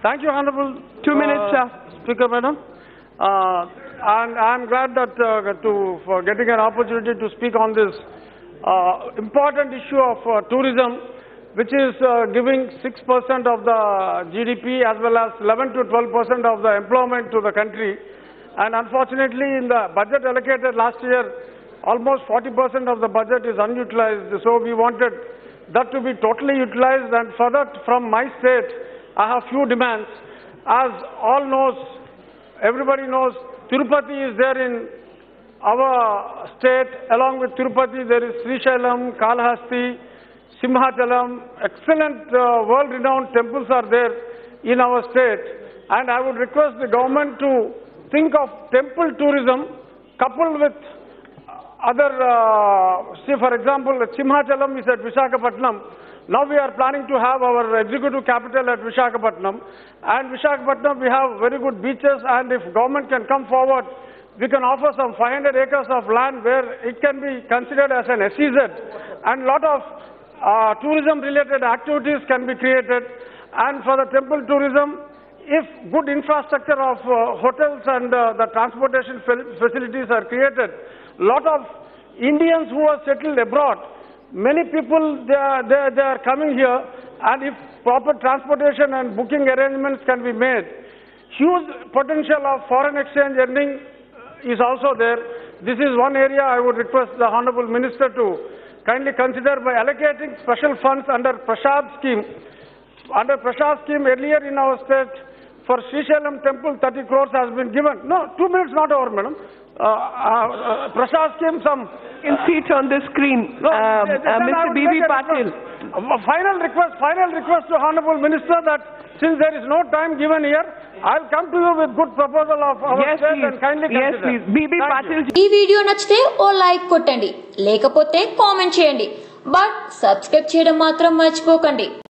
Thank you, Honorable 2 minutes, sir. Speaker, Madam. And I'm glad that for getting an opportunity to speak on this important issue of tourism, which is giving 6% of the GDP as well as 11 to 12% of the employment to the country. And unfortunately, in the budget allocated last year, almost 40% of the budget is unutilized. So we wanted that to be totally utilized. And for that, from my state, I have few demands. As all knows, everybody knows, Tirupati is there in our state. Along with Tirupati, there is Srisailam, Kalahasti, Simhachalam. Excellent world-renowned temples are there in our state. And I would request the government to think of temple tourism coupled with other, see for example, Simhachalam is at Visakhapatnam. Now we are planning to have our executive capital at Visakhapatnam. And Visakhapatnam we have very good beaches, and if government can come forward, we can offer some 500 acres of land where it can be considered as an SEZ. And lot of tourism related activities can be created. And for the temple tourism, if good infrastructure of hotels and the transportation facilities are created, lot of Indians who are settled abroad, many people they are coming here, and if proper transportation and booking arrangements can be made, huge potential of foreign exchange earning is also there. This is one area I would request the Honorable Minister to kindly consider by allocating special funds under Prasad scheme. Under Prasad scheme earlier in our state, for Srisailam temple, 30 crores has been given. No, 2 minutes not over, madam. Prasad scheme, some... You can see it on the screen. No, Mr. B.B. Patil. Final request to Honorable Minister that since there is no time given here, I'll come to you with good proposal of our state and kindly consider. Yes, please. B.B. Patil. ఈ video నచ్చితే ఓ like కొట్టండి, లేకపోతే comment చేయండి. But subscribe చేయడం మాత్రం మర్చిపోకండి.